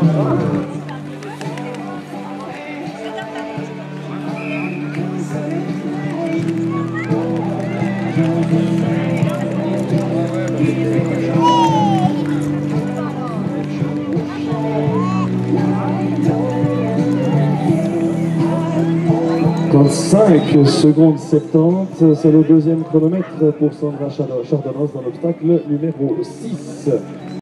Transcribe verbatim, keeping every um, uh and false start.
cinq secondes soixante-dix, c'est le deuxième chronomètre pour Sandra Chardonnos dans l'obstacle numéro six.